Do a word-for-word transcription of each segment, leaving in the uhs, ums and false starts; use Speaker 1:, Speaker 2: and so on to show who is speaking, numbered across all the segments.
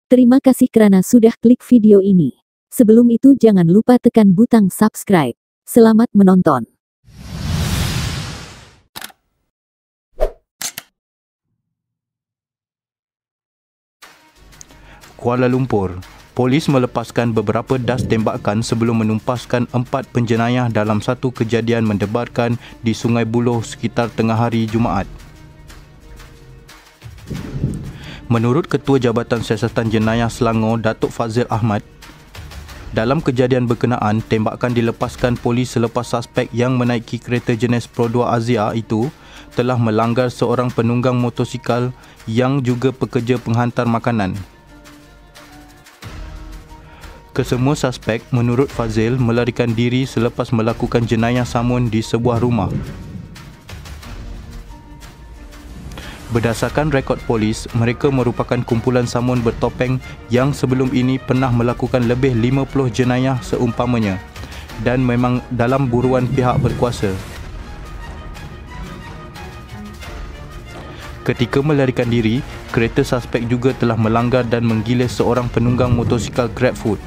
Speaker 1: Terima kasih kerana sudah klik video ini. Sebelum itu jangan lupa tekan butang subscribe. Selamat menonton.
Speaker 2: Kuala Lumpur, polis melepaskan beberapa das tembakan sebelum menumpaskan empat penjenayah dalam satu kejadian mendebarkan di Sungai Buloh sekitar tengah hari Jumaat. Menurut Ketua Jabatan Siasatan Jenayah Selangor, Datuk Fazil Ahmad, dalam kejadian berkenaan, tembakan dilepaskan polis selepas suspek yang menaiki kereta jenis Pro dua Azia itu telah melanggar seorang penunggang motosikal yang juga pekerja penghantar makanan. Kesemua suspek, menurut Fazil, melarikan diri selepas melakukan jenayah samun di sebuah rumah. Berdasarkan rekod polis, mereka merupakan kumpulan samun bertopeng yang sebelum ini pernah melakukan lebih lima puluh jenayah seumpamanya dan memang dalam buruan pihak berkuasa. Ketika melarikan diri, kereta suspek juga telah melanggar dan menggilis seorang penunggang motosikal GrabFood.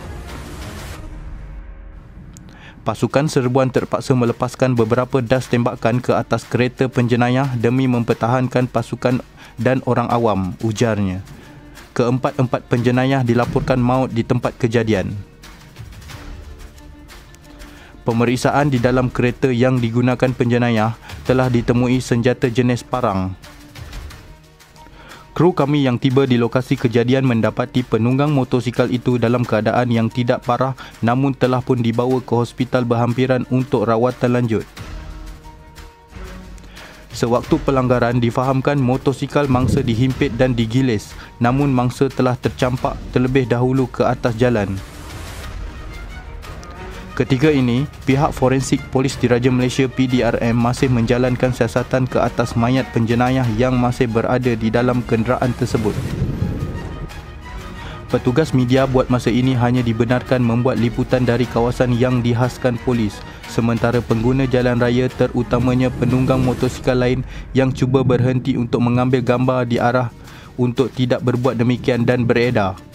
Speaker 2: Pasukan serbuan terpaksa melepaskan beberapa das tembakan ke atas kereta penjenayah demi mempertahankan pasukan dan orang awam, ujarnya. Keempat-empat penjenayah dilaporkan maut di tempat kejadian. Pemeriksaan di dalam kereta yang digunakan penjenayah telah ditemui senjata jenis parang. Kru kami yang tiba di lokasi kejadian mendapati penunggang motosikal itu dalam keadaan yang tidak parah namun telah pun dibawa ke hospital berhampiran untuk rawatan lanjut. Sewaktu pelanggaran, difahamkan motosikal mangsa dihimpit dan digilis, namun mangsa telah tercampak terlebih dahulu ke atas jalan. Ketika ini, pihak forensik Polis Diraja Malaysia P D R M masih menjalankan siasatan ke atas mayat penjenayah yang masih berada di dalam kenderaan tersebut. Petugas media buat masa ini hanya dibenarkan membuat liputan dari kawasan yang dihaskan polis, sementara pengguna jalan raya terutamanya penunggang motosikal lain yang cuba berhenti untuk mengambil gambar di arah untuk tidak berbuat demikian dan beredar.